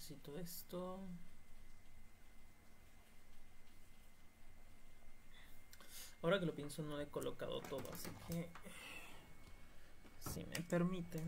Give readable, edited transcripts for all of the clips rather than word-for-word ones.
necesito esto. Ahora que lo pienso no he colocado todo, así que si me permiten.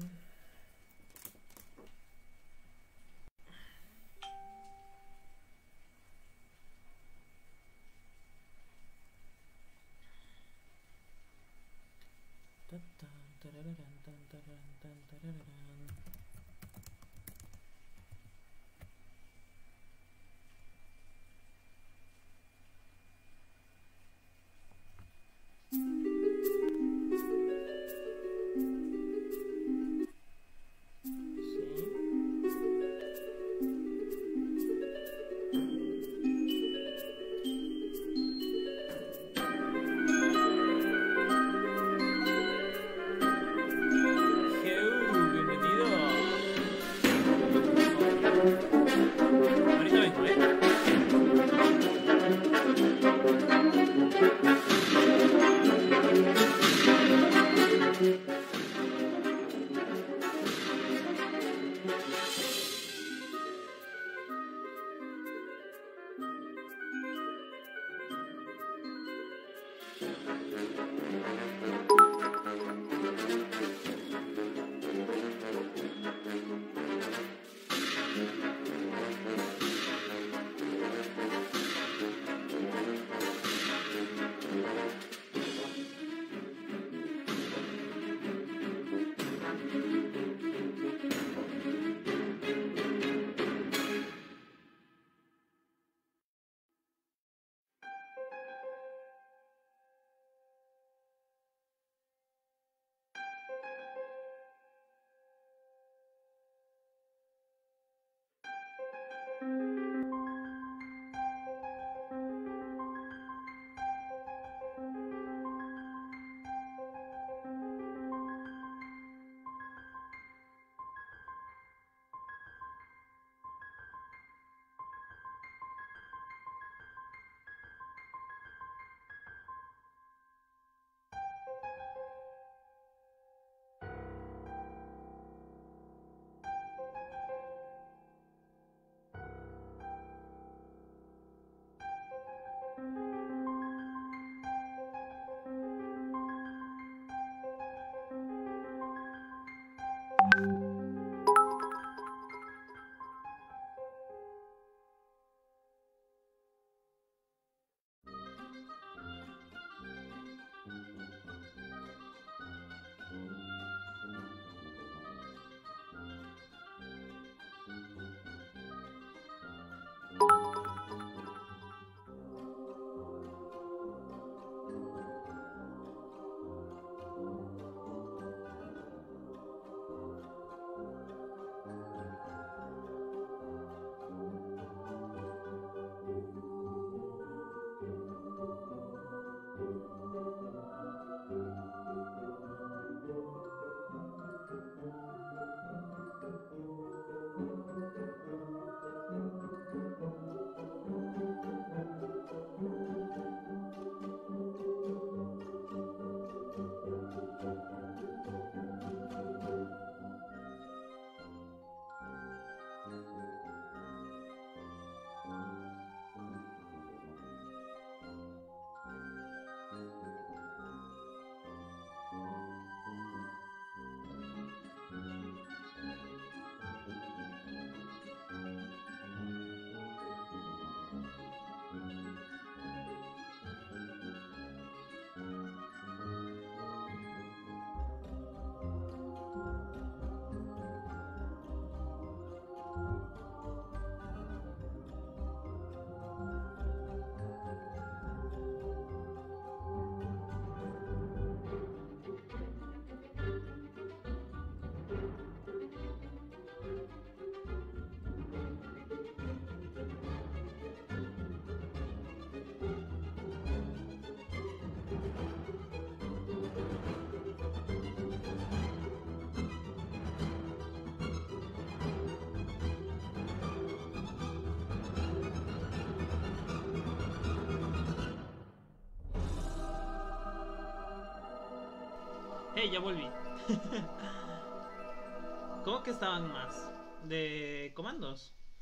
Hey, ya volví. ¿Cómo que estaban más? ¿De comandos?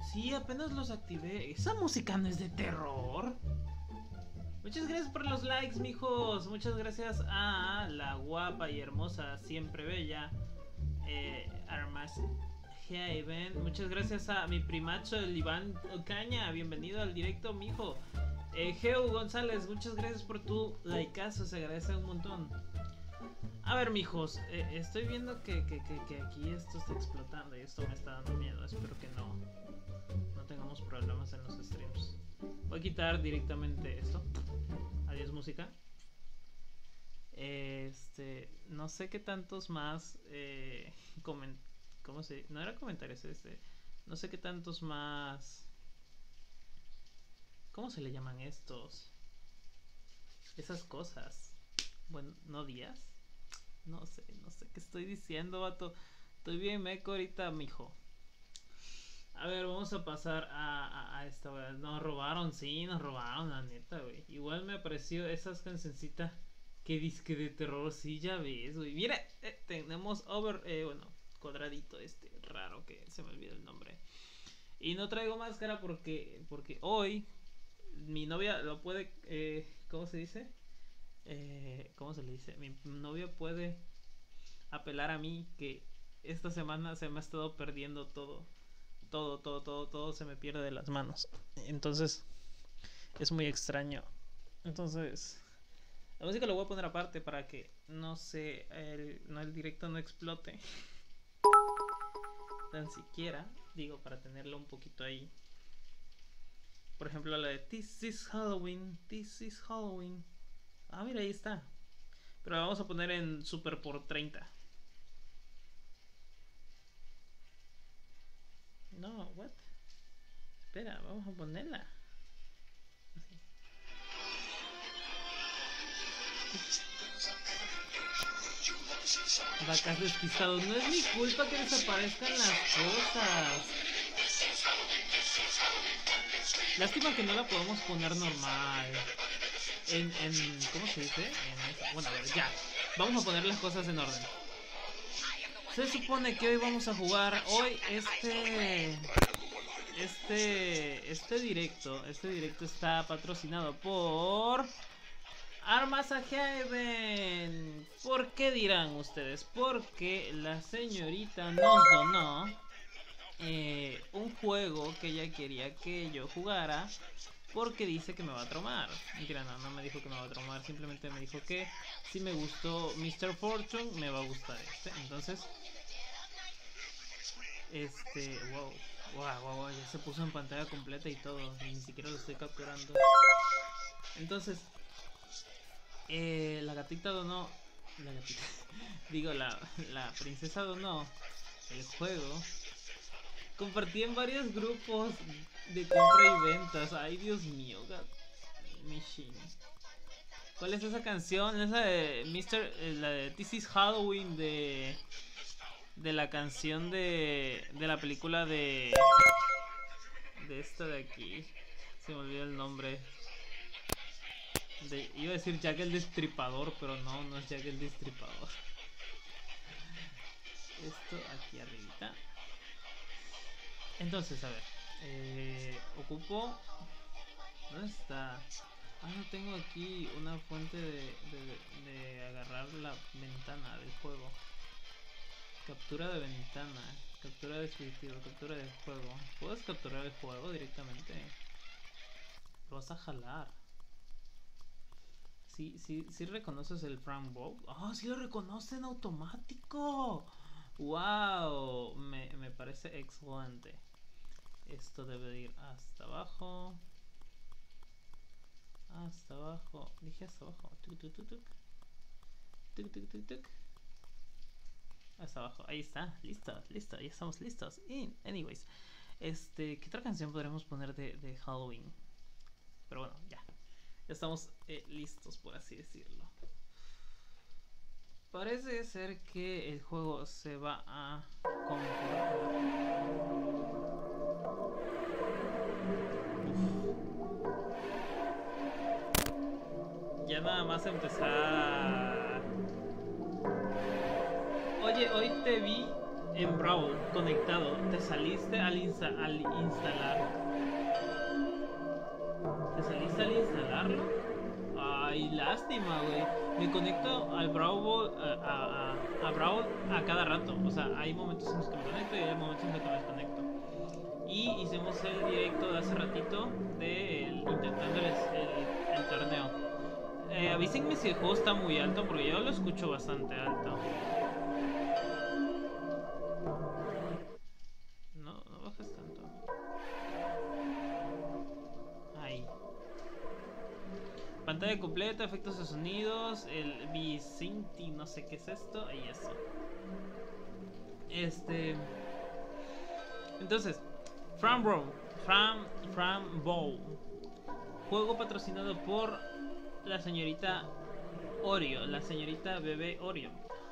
Sí, apenas los activé. ¿Esa música no es de terror? Muchas gracias por los likes, mijos. Muchas gracias a la guapa y hermosa, siempre bella, Armas Haven. Muchas gracias a mi primacho, el Iván Ocaña. Bienvenido al directo, mijo. Geo González, muchas gracias por tu likeazo. Se agradece un montón. A ver, mijos, estoy viendo que aquí esto está explotando y esto me está dando miedo. Espero que no tengamos problemas en los streams. Voy a quitar directamente esto. Adiós, música. No sé qué tantos más ¿cómo se? No era comentarios, no sé qué tantos más. ¿Cómo se le llaman estos? Esas cosas. Bueno, ¿no días? No sé qué estoy diciendo, vato. Estoy bien meco ahorita, mijo. A ver, vamos a pasar a esta, wey. Nos robaron, sí, nos robaron, la neta, güey. Igual me apareció esas cancioncitas que disque de terror, sí, ya ves, güey. Mira, tenemos bueno, cuadradito raro que se me olvidó el nombre. Y no traigo máscara porque hoy mi novia lo puede, ¿cómo se dice? ¿Cómo se le dice? Mi novia puede apelar a mí que esta semana se me ha estado perdiendo todo se me pierde de las manos. Entonces es muy extraño. Entonces la música lo voy a poner aparte para que no sé, el directo no explote tan siquiera, digo, para tenerlo un poquito ahí. Por ejemplo, la de This is Halloween, This is Halloween. Ah, mira, ahí está. Pero la vamos a poner en super por 30. No, what? Espera, vamos a ponerla. Vacas despistados. No es mi culpa que desaparezcan las cosas. Lástima que no la podemos poner normal. ¿Cómo se dice? Bueno, a ver, ya. Vamos a poner las cosas en orden. Se supone que hoy vamos a jugar. Hoy este directo está patrocinado por Armas Haven. ¿Por qué dirán ustedes? Porque la señorita nos donó un juego que ella quería que yo jugara, porque dice que me va a traumar. Mentira, no me dijo que me va a traumar, simplemente me dijo que si me gustó Mr. Fortune me va a gustar Entonces wow, ya se puso en pantalla completa y todo, y ni siquiera lo estoy capturando. Entonces la gatita donó, digo, la princesa donó el juego. Compartí en varios grupos de compra y ventas. Ay, Dios mío, Machine. ¿Cuál es esa canción? Esa de la de This is Halloween, de la canción de la película de esta de aquí. Se me olvidó el nombre. Iba a decir Jack el Destripador, pero no es Jack el Destripador. Esto aquí arribita. Entonces, a ver, ocupo. ¿Dónde está? Ah, no tengo aquí una fuente de agarrar la ventana del juego. Captura de ventana, captura de dispositivo, captura de juego. ¿Puedes capturar el juego directamente? Lo vas a jalar. Sí reconoces el frame bow. ¡Ah, sí lo reconoce en automático! ¡Wow! Me parece excelente. Esto debe ir hasta abajo. Hasta abajo. Dije hasta abajo. Tuk, tuk, tuk, tuk. Tuk, tuk, tuk, tuk. Hasta abajo. Ahí está. Listo. Ya estamos listos. Anyways. ¿Qué otra canción podremos poner de Halloween? Pero bueno, ya estamos listos, por así decirlo. Parece ser que el juego se va a comportar. Ya nada más empezar. Oye, hoy te vi en Brawl conectado. Te saliste al instalar. ¿Te saliste al instalarlo? Ay, lástima, güey. Me conecto al Brawl a Brawl a cada rato. O sea, hay momentos en los que me conecto y hay momentos en los que me desconecto. Y hicimos el directo de hace ratito de intentando el torneo. Avísenme si el juego está muy alto porque yo lo escucho bastante alto. No bajes tanto. Ahí. Pantalla completa, efectos de sonidos, el Vicinity, no sé qué es esto, y eso. Entonces, Fran Bow. Juego patrocinado por la señorita Oreo, la señorita bebé Oreo.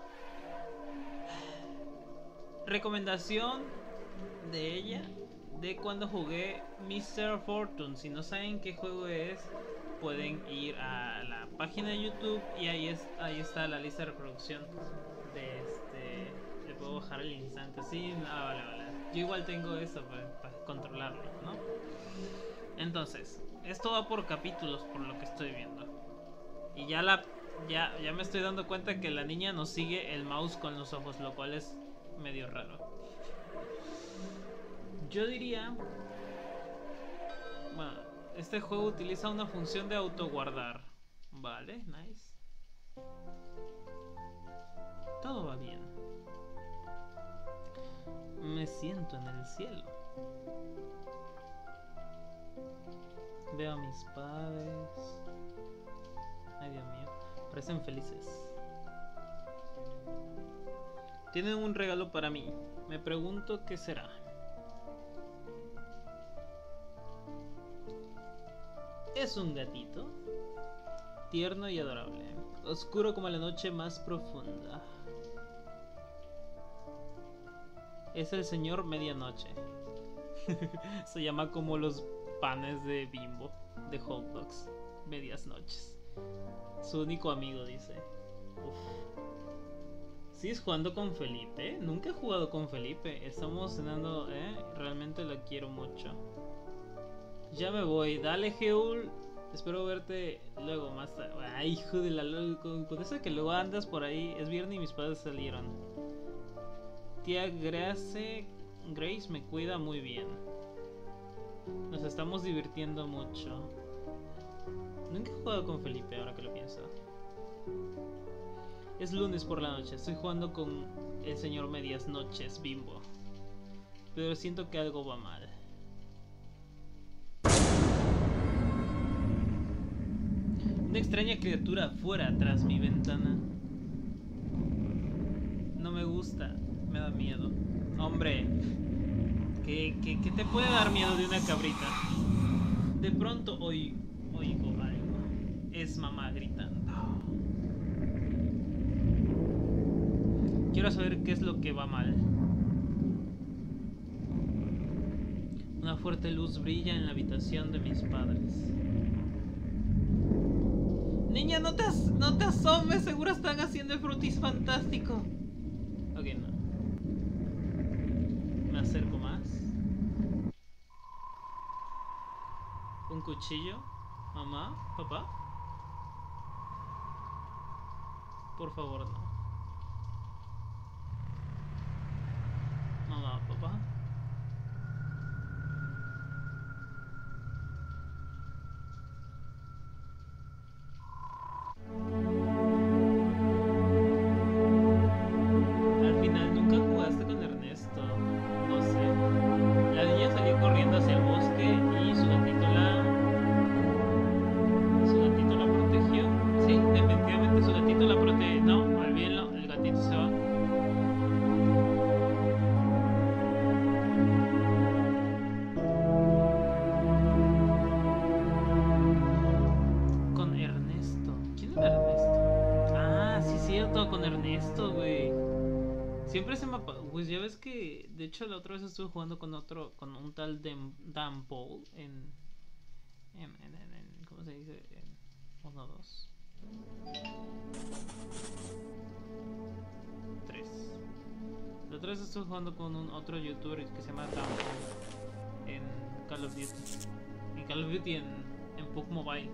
Recomendación de ella de cuando jugué Mr. Fortune. Si no saben qué juego es, pueden ir a la página de YouTube y ahí está la lista de reproducción de le puedo bajar el instante. Sí, vale. Yo igual tengo eso para controlarlo, ¿no? Entonces, esto va por capítulos por lo que estoy viendo. Y ya me estoy dando cuenta que la niña no sigue el mouse con los ojos, lo cual es medio raro. Yo diría... Bueno, este juego utiliza una función de autoguardar. Vale, nice. Todo va bien. Me siento en el cielo. Veo a mis padres. Ay, Dios mío. Parecen felices. Tienen un regalo para mí. Me pregunto qué será. Es un gatito. Tierno y adorable. Oscuro como la noche más profunda. Es el señor Medianoche. Se llama como los panes de Bimbo, de hot dogs. Medias noches. Su único amigo, dice. Uf. ¿Sigues jugando con Felipe? Nunca he jugado con Felipe. Estamos cenando, realmente lo quiero mucho. Ya me voy. Dale, Geul. Espero verte luego más tarde. Ay, hijo de la... Con eso que luego andas por ahí. Es viernes y mis padres salieron. Tía Grace me cuida muy bien. Nos estamos divirtiendo mucho. Nunca he jugado con Felipe, ahora que lo pienso. Es lunes por la noche. Estoy jugando con el señor Medias Noches, Bimbo. Pero siento que algo va mal. Una extraña criatura fuera tras mi ventana. No me gusta. Me da miedo. Hombre, ¿qué te puede dar miedo de una cabrita? De pronto oigo algo. Es mamá gritando. Quiero saber qué es lo que va mal. Una fuerte luz brilla en la habitación de mis padres. Niña, no te asomes, seguro están haciendo el frutis fantástico. Ok, no. Me acerco más. Un cuchillo. Mamá, papá. Por favor, no. Mamá, papá. Al final nunca jugaste con Ernesto. No sé. La niña salió corriendo hacia el bosque y su gatito la protegió. Sí, definitivamente su gatito la protege. No, olvídenlo, el gatito se va. Con Ernesto. ¿Quién era Ernesto? Ah, sí, cierto, con Ernesto, güey. Siempre se me... Pues ya ves que... De hecho, la otra vez estuve jugando con un tal Dan Paul en ¿cómo se dice? En 1-2 3. La otra vez estoy jugando con un otro youtuber que se llama Downfall en Call of Duty. En Call of Duty en PUBG Mobile.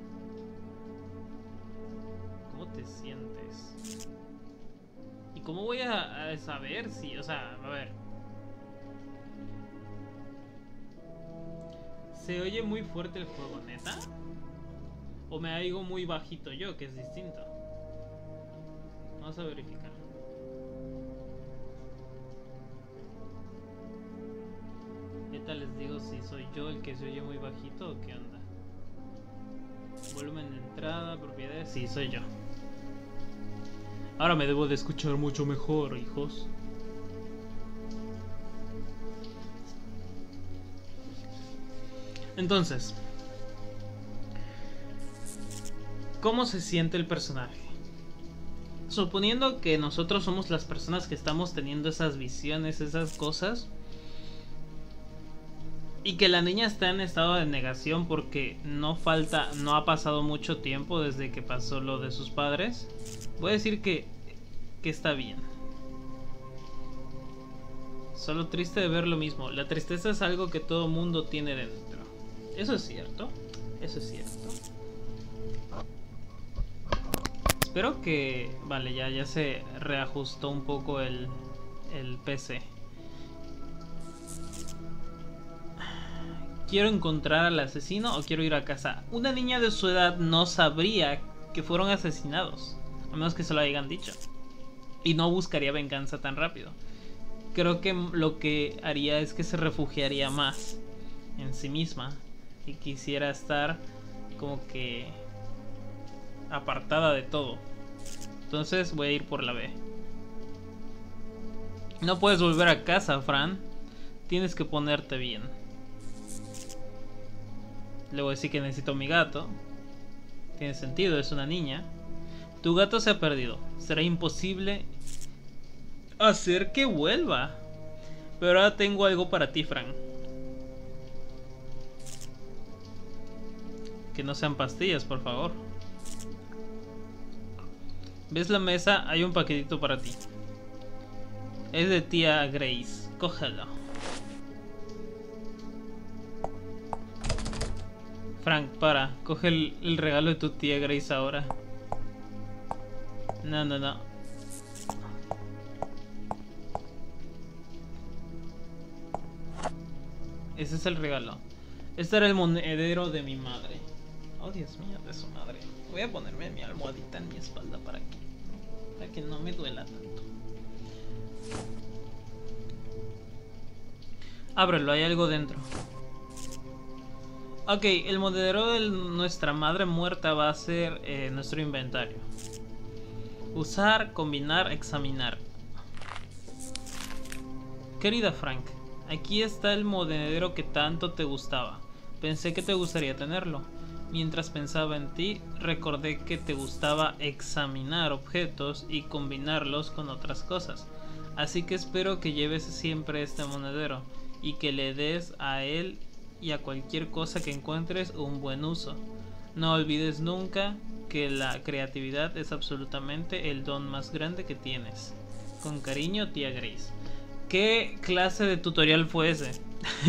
¿Cómo te sientes? ¿Y cómo voy a saber si, o sea, a ver? ¿Se oye muy fuerte el juego, neta? ¿O me oigo muy bajito yo, que es distinto? Vamos a verificar. Ahorita les digo si soy yo el que se oye muy bajito o qué onda. Volumen de entrada, propiedades, sí, soy yo. Ahora me debo de escuchar mucho mejor, hijos. Entonces, ¿cómo se siente el personaje? Suponiendo que nosotros somos las personas que estamos teniendo esas visiones, esas cosas, y que la niña está en estado de negación porque no ha pasado mucho tiempo desde que pasó lo de sus padres, voy a decir que está bien. Solo triste de ver lo mismo. La tristeza es algo que todo mundo tiene dentro. Eso es cierto. Eso es cierto. Espero que... Vale, ya se reajustó un poco el PC. ¿Quiero encontrar al asesino o quiero ir a casa? Una niña de su edad no sabría que fueron asesinados, a menos que se lo hayan dicho. Y no buscaría venganza tan rápido. Creo que lo que haría es que se refugiaría más en sí misma y quisiera estar como que apartada de todo. Entonces voy a ir por la B. No puedes volver a casa, Fran. Tienes que ponerte bien. Le voy a decir que necesito a mi gato. Tiene sentido, es una niña. Tu gato se ha perdido. Será imposible hacer que vuelva. Pero ahora tengo algo para ti, Fran. Que no sean pastillas, por favor. ¿Ves la mesa? Hay un paquetito para ti. Es de tía Grace. Cógelo. Frank, para. Coge el regalo de tu tía Grace ahora. No. Ese es el regalo. Este era el monedero de mi madre. Oh, Dios mío, de su madre. Voy a ponerme mi almohadita en mi espalda para que no me duela tanto. Ábrelo, hay algo dentro. Ok, el monedero de nuestra madre muerta va a ser nuestro inventario. Usar, combinar, examinar. Querida Frank, aquí está el monedero que tanto te gustaba. Pensé que te gustaría tenerlo. Mientras pensaba en ti, recordé que te gustaba examinar objetos y combinarlos con otras cosas. Así que espero que lleves siempre este monedero y que le des a él y a cualquier cosa que encuentres un buen uso. No olvides nunca que la creatividad es absolutamente el don más grande que tienes. Con cariño, tía Grace. ¿Qué clase de tutorial fue ese?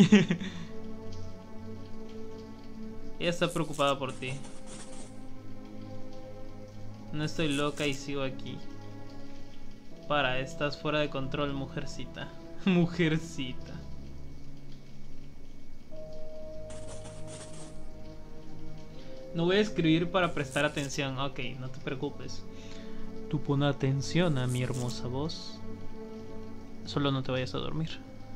Ella está preocupada por ti. No estoy loca y sigo aquí. Estás fuera de control, mujercita. Mujercita. No voy a escribir para prestar atención. Ok, no te preocupes. Tú pon atención a mi hermosa voz. Solo no te vayas a dormir.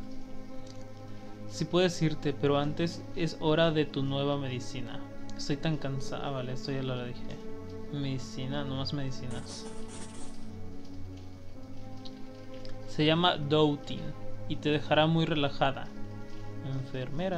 Si puedes irte, pero antes es hora de tu nueva medicina. Estoy tan cansada. Vale, esto ya lo dije. Medicina, no más medicinas. Se llama Doubting y te dejará muy relajada. Enfermera.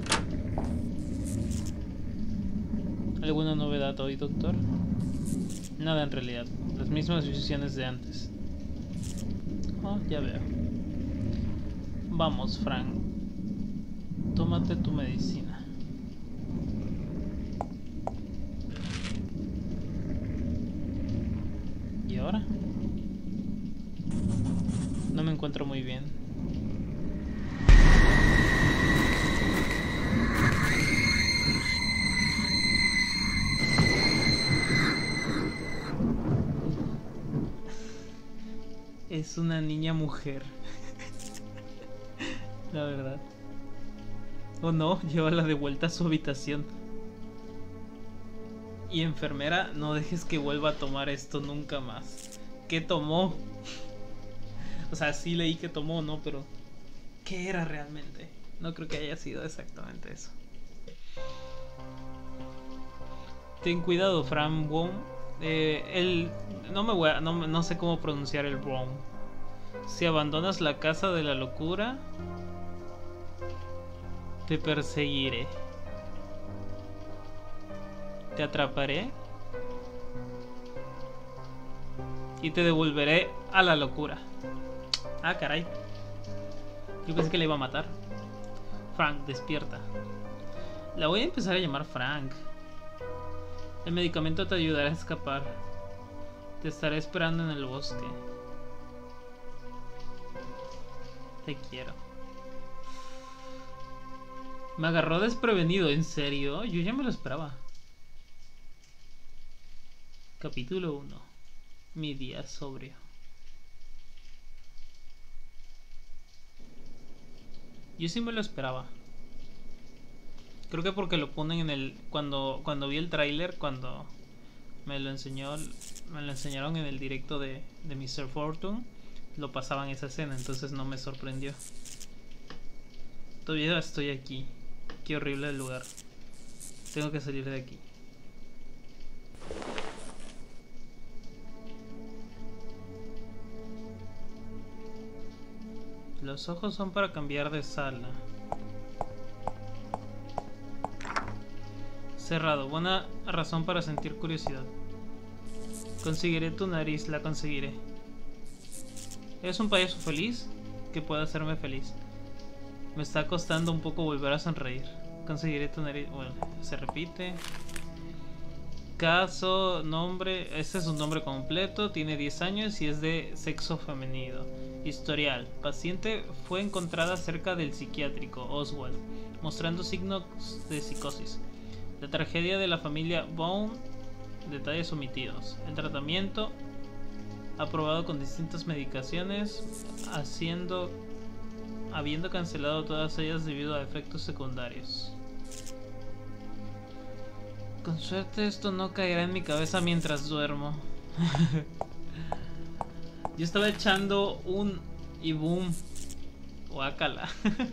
¿Alguna novedad hoy, doctor? Nada en realidad. Las mismas decisiones de antes. Oh, ya veo. Vamos, Frank. Tómate tu medicina. ¿Y ahora? No me encuentro muy bien. Es una niña mujer. La verdad. Oh no, llévala de vuelta a su habitación. Y enfermera, no dejes que vuelva a tomar esto nunca más. ¿Qué tomó? O sea, sí leí que tomó, ¿no? Pero ¿qué era realmente? No creo que haya sido exactamente eso. Ten cuidado, Fran Wong. No sé cómo pronunciar el Wong. Si abandonas la casa de la locura, te perseguiré. Te atraparé y te devolveré a la locura. Ah, caray. Yo pensé que le iba a matar. Frank, despierta. La voy a empezar a llamar Frank. El medicamento te ayudará a escapar. Te estaré esperando en el bosque. Te quiero. Me agarró desprevenido, ¿en serio? Yo ya me lo esperaba. Capítulo 1. Mi día sobrio. Yo sí me lo esperaba. Creo que porque lo ponen en el... Cuando vi el tráiler, cuando me lo enseñaron en el directo de Mr. Fortune, lo pasaban esa escena, entonces no me sorprendió. Todavía estoy aquí. Qué horrible el lugar. Tengo que salir de aquí. Los ojos son para cambiar de sala. Cerrado. Buena razón para sentir curiosidad. Conseguiré tu nariz, la conseguiré. ¿Eres un payaso feliz? Que pueda hacerme feliz. Me está costando un poco volver a sonreír. Conseguiré tu nariz. Bueno, se repite. Caso, nombre. Este es un nombre completo. Tiene 10 años y es de sexo femenino. Historial. Paciente fue encontrada cerca del psiquiátrico Oswald, mostrando signos de psicosis. La tragedia de la familia Bone. Detalles omitidos. El tratamiento aprobado con distintas medicaciones, habiendo cancelado todas ellas debido a efectos secundarios. Con suerte esto no caerá en mi cabeza mientras duermo. Yo estaba echando un y boom. Guácala.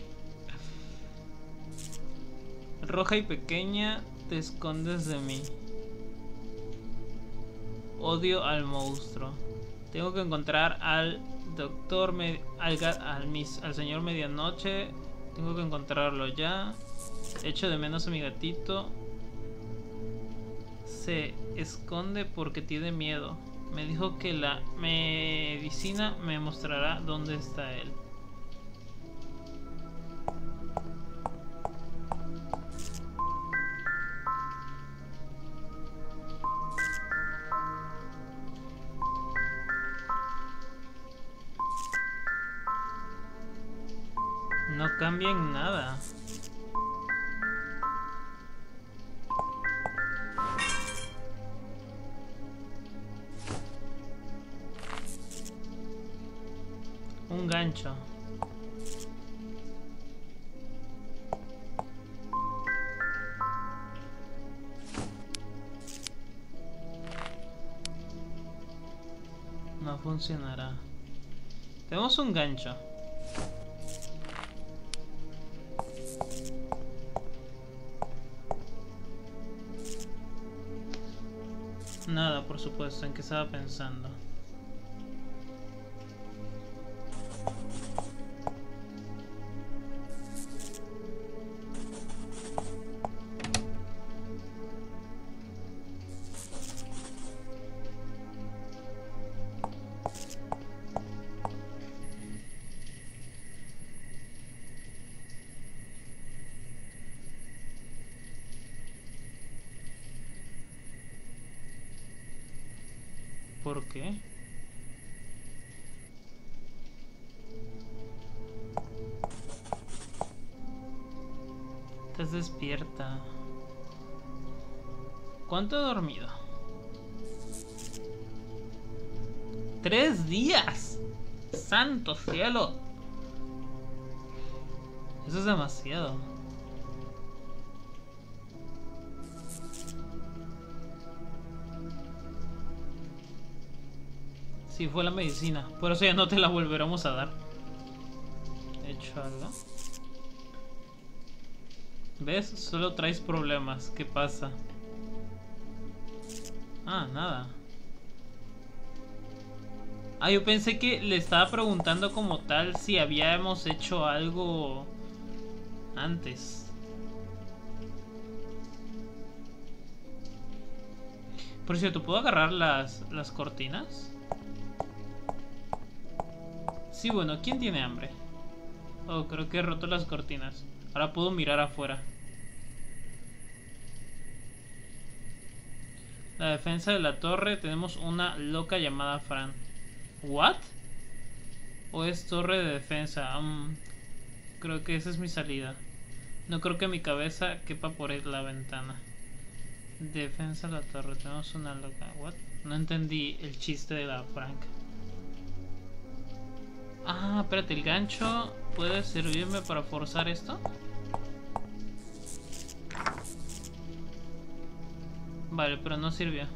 Roja y pequeña, te escondes de mí. Odio al monstruo. Tengo que encontrar al doctor, al señor Medianoche. Tengo que encontrarlo ya. Echo de menos a mi gatito. Se esconde porque tiene miedo. Me dijo que la medicina me mostrará dónde está él. No cambia en nada. Un gancho. No funcionará. Tenemos un gancho. Nada, por supuesto, en qué estaba pensando. ¿Por qué? Estás despierta. ¿Cuánto he dormido? 3 días. ¡Santo cielo! Eso es demasiado. Sí, fue la medicina. Por eso ya no te la volveremos a dar. ¿He hecho algo? ¿Ves? Solo traes problemas. ¿Qué pasa? Ah, nada. Ah, yo pensé que le estaba preguntando como tal si habíamos hecho algo antes. Por cierto, ¿puedo agarrar las cortinas? Sí, bueno, ¿quién tiene hambre? Oh, creo que he roto las cortinas. Ahora puedo mirar afuera. La defensa de la torre. Tenemos una loca llamada Fran. ¿What? ¿O es torre de defensa? Creo que esa es mi salida. No creo que mi cabeza quepa por la ventana. Defensa de la torre. Tenemos una loca. ¿What? No entendí el chiste de la Frank. Ah, espérate, el gancho puede servirme para forzar esto. Vale, pero no sirvió.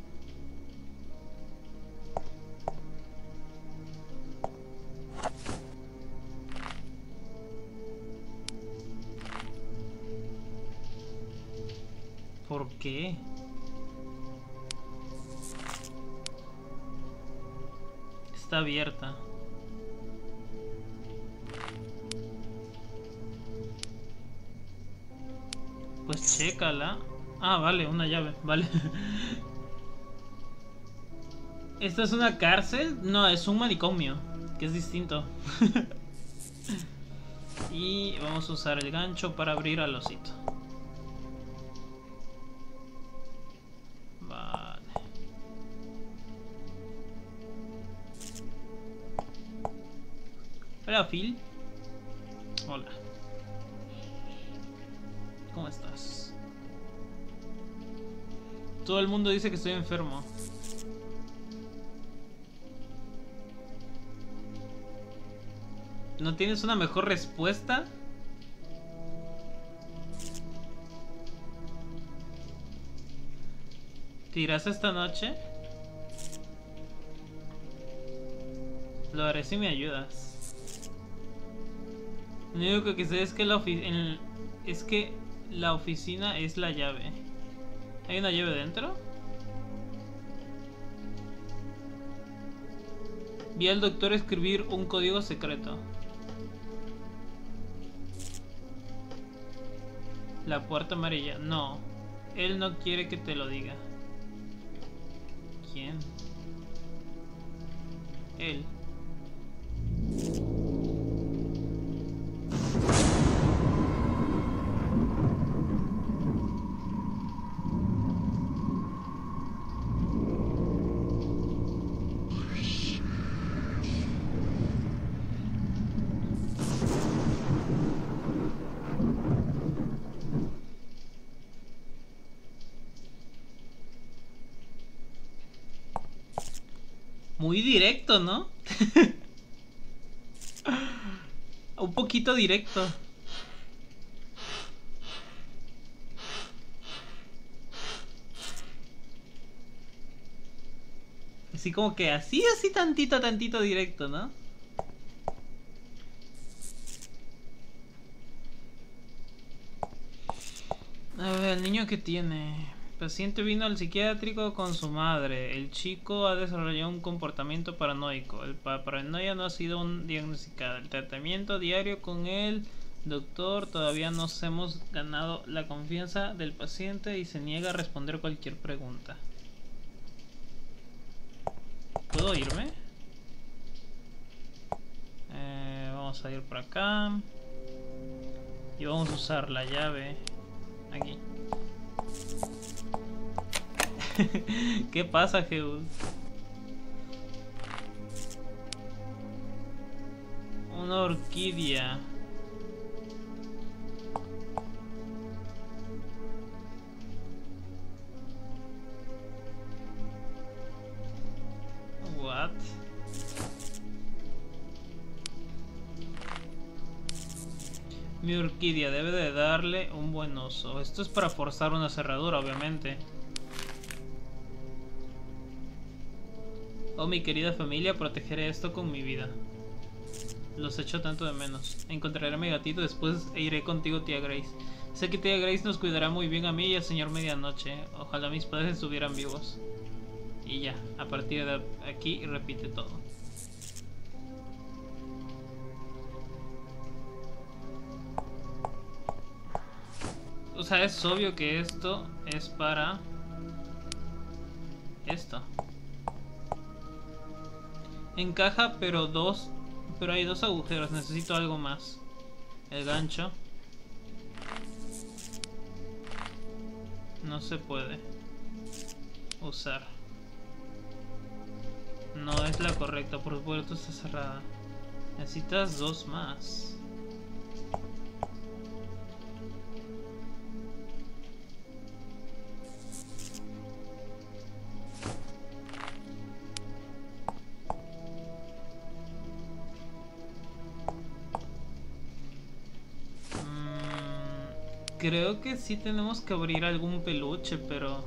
¿Por qué? Está abierta. Pues chécala. Ah, vale, una llave, vale. ¿Esta es una cárcel? No, es un manicomio, que es distinto. Y vamos a usar el gancho para abrir al osito. Vale. Hola, Phil. Hola. ¿Cómo estás? Todo el mundo dice que estoy enfermo. ¿No tienes una mejor respuesta? ¿Te irás esta noche? Lo haré si me ayudas. Lo único que sé es que la oficina es la llave. ¿Hay una llave dentro? Vi al doctor escribir un código secreto. La puerta amarilla. No. Él no quiere que te lo diga. ¿Quién? Él. Muy directo, ¿no? Un poquito directo. Así como que así tantito directo, ¿no? A ver, el niño que tiene... El paciente vino al psiquiátrico con su madre. El chico ha desarrollado un comportamiento paranoico. La paranoia no ha sido diagnosticada. El tratamiento diario con el doctor. Todavía nos hemos ganado la confianza del paciente y se niega a responder cualquier pregunta. ¿Puedo irme? Vamos a ir por acá. Y vamos a usar la llave. Aquí. ¿Qué pasa, Zeus? Una orquídea. What? Mi orquídea debe de darle un buen uso. Esto es para forzar una cerradura, obviamente. Oh, mi querida familia, protegeré esto con mi vida. Los echo tanto de menos. Encontraré a mi gatito después e iré contigo, tía Grace. Sé que tía Grace nos cuidará muy bien a mí y al señor Medianoche. Ojalá mis padres estuvieran vivos. Y ya, a partir de aquí repite todo. O sea, es obvio que esto es para esto. Encaja, pero hay dos agujeros. Necesito algo más. El gancho no se puede usar. No es la correcta, por supuesto está cerrada. Necesitas dos más. Creo que sí tenemos que abrir algún peluche, pero...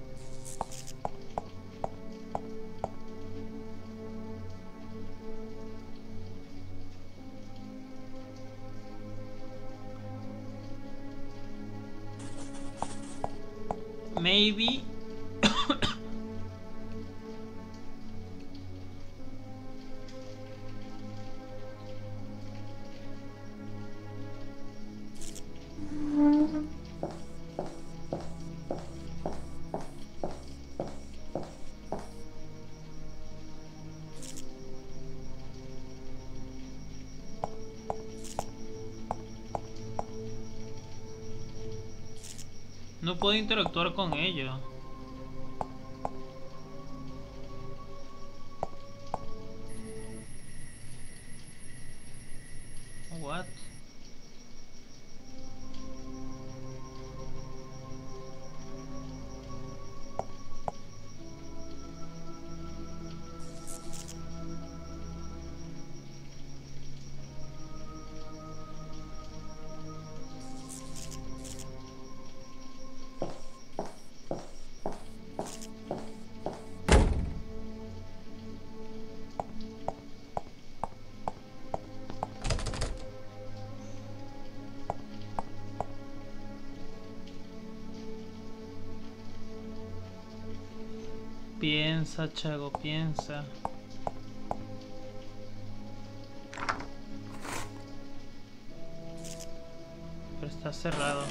maybe... no puedo interactuar con ello. What? Piensa, Chago, piensa. Pero está cerrado.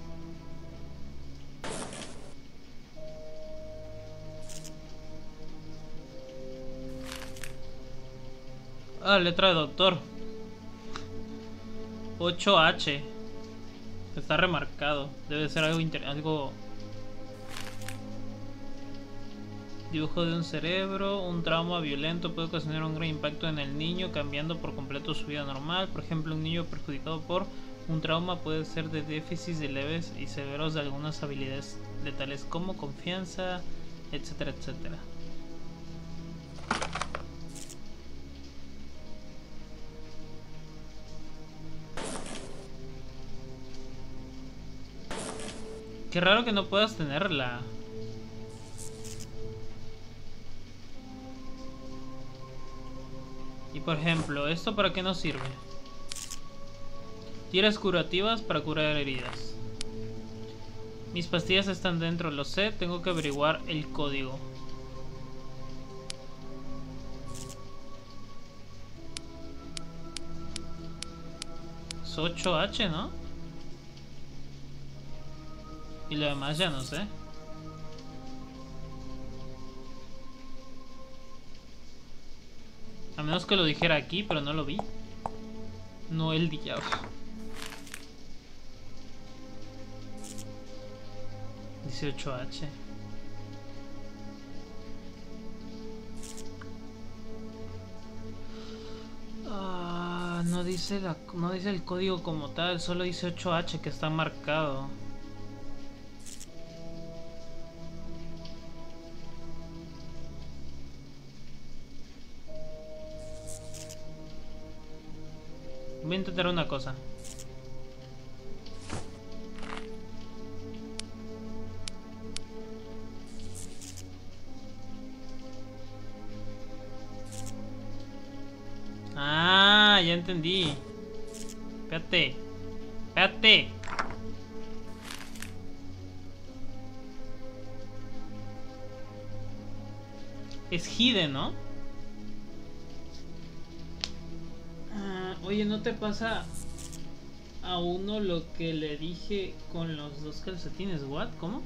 Ah, letra de doctor. 8H. Está remarcado. Debe ser algo... Dibujo de un cerebro. Un trauma violento puede ocasionar un gran impacto en el niño, cambiando por completo su vida normal. Por ejemplo, un niño perjudicado por un trauma puede ser de déficits de leves y severos de algunas habilidades de tales como confianza, etcétera, etcétera. Qué raro que no puedas tenerla. Y por ejemplo, ¿esto para qué nos sirve? Tiras curativas para curar heridas. Mis pastillas están dentro, lo sé, tengo que averiguar el código. Es 8H, ¿no? Y lo demás ya no sé. A menos que lo dijera aquí, pero no lo vi. No el diablo. 18H. No dice no dice el código como tal, solo dice 8H que está marcado. Voy a intentar una cosa. Ah, ya entendí. Espérate. Espérate. Es hidden, ¿no? Oye, ¿no te pasa a uno lo que le dije con los dos calcetines? ¿What? ¿Cómo?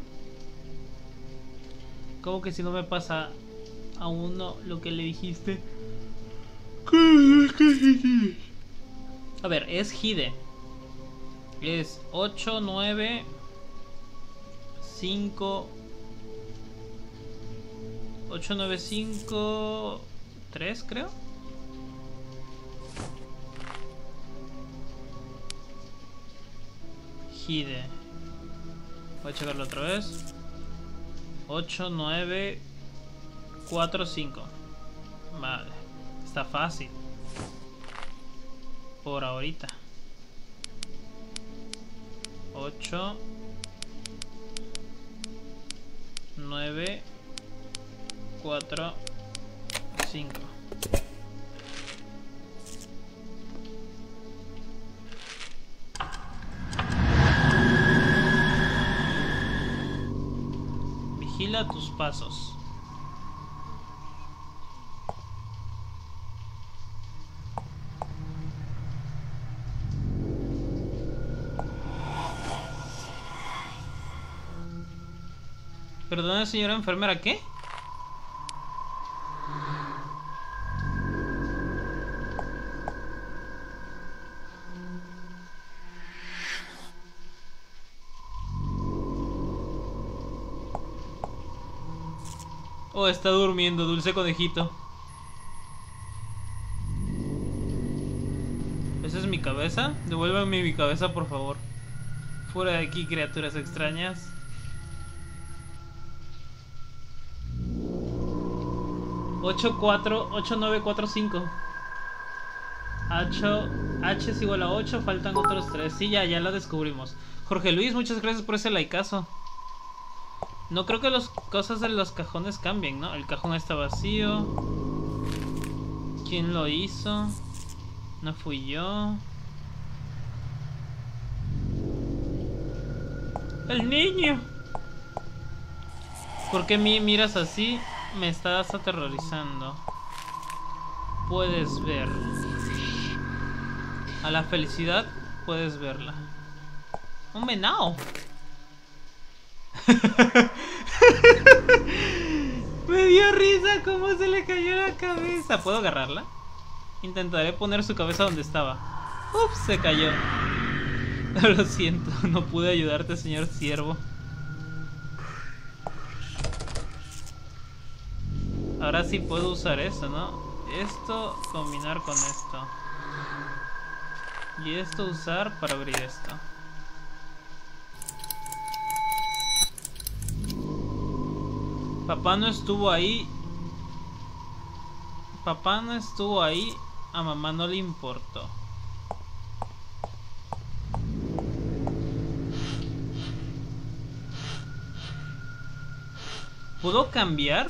¿Cómo que si no me pasa a uno lo que le dijiste? A ver, es hidden. Es 8, 9, 5... 8, 9, 5, 3 creo. Hide. Voy a checarlo otra vez. 8, 9, 4, 5. Vale. Está fácil. Por ahorita. 8, 9, 4, 5. Vigila tus pasos. Perdona, señora enfermera, ¿qué? Oh, está durmiendo, dulce conejito. ¿Esa es mi cabeza? Devuélveme mi cabeza, por favor. Fuera de aquí, criaturas extrañas. Ocho, 4, 8, 9, 4, 5. H es igual a 8, faltan otros 3. Sí, ya lo descubrimos. Jorge Luis, muchas gracias por ese likeazo. No creo que las cosas de los cajones cambien, ¿no? El cajón está vacío. ¿Quién lo hizo? No fui yo. ¡El niño! ¿Por qué me miras así? Me estás aterrorizando. Puedes ver. A la felicidad puedes verla. ¡Un venado! Me dio risa cómo se le cayó la cabeza. ¿Puedo agarrarla? Intentaré poner su cabeza donde estaba. Ups, se cayó. Lo siento, no pude ayudarte, señor ciervo. Ahora sí puedo usar eso, ¿no? Esto, combinar con esto. Y esto usar para abrir esto. Papá no estuvo ahí. Papá no estuvo ahí. A mamá no le importó. ¿Puedo cambiar?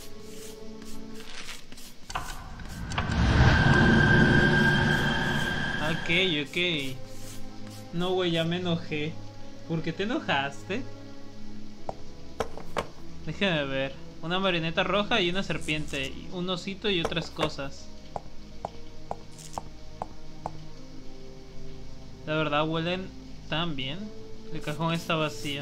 Ok. No, güey, ya me enojé. ¿Por qué te enojaste? Déjame ver. Una marioneta roja y una serpiente. Un osito y otras cosas. La verdad huelen tan bien. El cajón está vacío.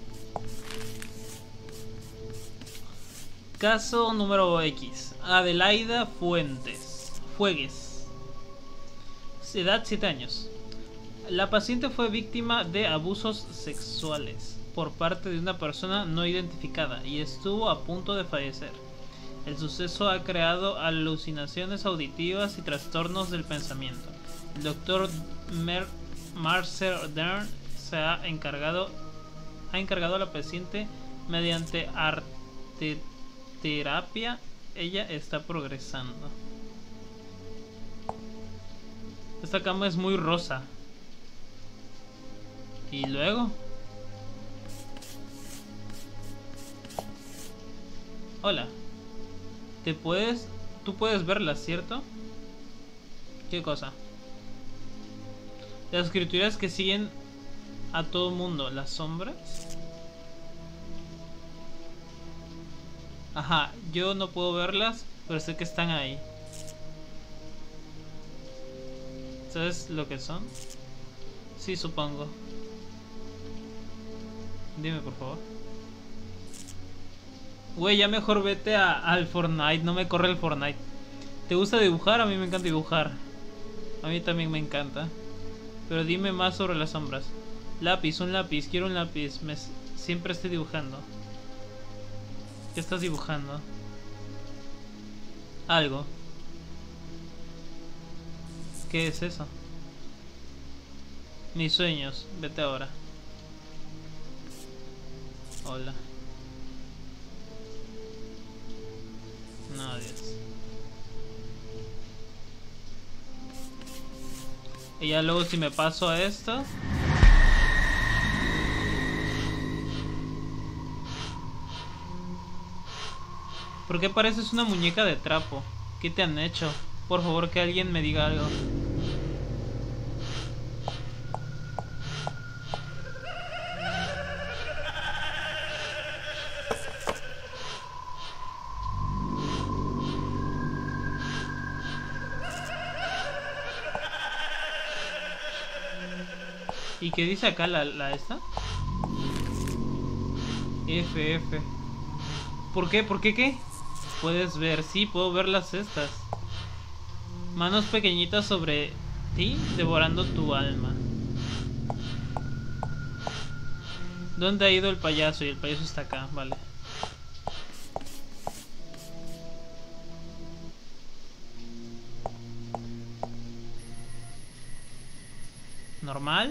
Caso número X. Adelaida Fuegues. Edad 7 años. La paciente fue víctima de abusos sexuales por parte de una persona no identificada y estuvo a punto de fallecer. El suceso ha creado alucinaciones auditivas y trastornos del pensamiento. El doctor Marcel Dern se ha encargado a la paciente mediante arteterapia. Ella está progresando. Esta cama es muy rosa. Y luego... Hola. Tú puedes verla, ¿cierto? ¿Qué cosa? Las escrituras que siguen a todo mundo. ¿Las sombras? Ajá, yo no puedo verlas, pero sé que están ahí. ¿Sabes lo que son? Sí, supongo. Dime, por favor. Güey, ya mejor vete al Fortnite. No me corre el Fortnite. ¿Te gusta dibujar? A mí me encanta dibujar. A mí también me encanta. Pero dime más sobre las sombras. Lápiz, un lápiz. Quiero un lápiz. Siempre estoy dibujando. ¿Qué estás dibujando? Algo. ¿Qué es eso? Mis sueños. Vete ahora. Hola. No, adiós. Y ya luego si me paso a esto... ¿Por qué pareces una muñeca de trapo? ¿Qué te han hecho? Por favor, que alguien me diga algo. ¿Y qué dice acá la esta? FF. ¿Por qué? ¿Por qué qué? Puedes ver, sí, puedo ver las cestas. Manos pequeñitas sobre ti, devorando tu alma. ¿Dónde ha ido el payaso? Y el payaso está acá, vale. ¿Normal?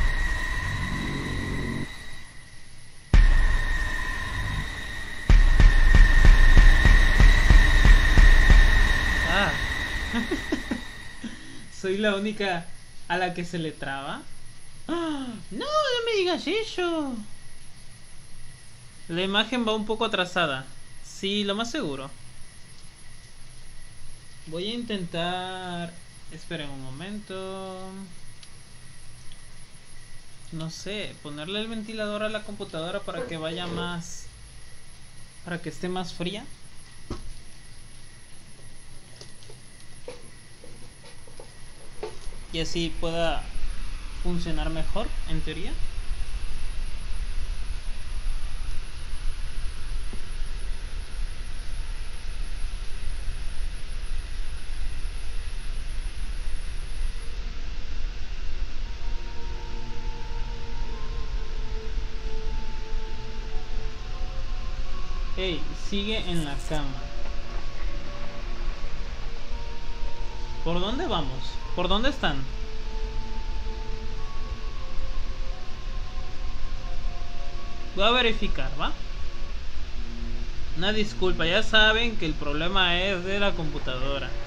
Ah. Soy la única a la que se le traba. ¡Ah! No, no me digas eso. La imagen va un poco atrasada. Sí, lo más seguro. Voy a intentar... Esperen un momento. No sé, ponerle el ventilador a la computadora para que vaya más... Para que esté más fría. Y así pueda funcionar mejor, en teoría. Hey, sigue en la cama. ¿Por dónde vamos? ¿Por dónde están? Voy a verificar, ¿va? Una disculpa, ya saben que el problema es de la computadora.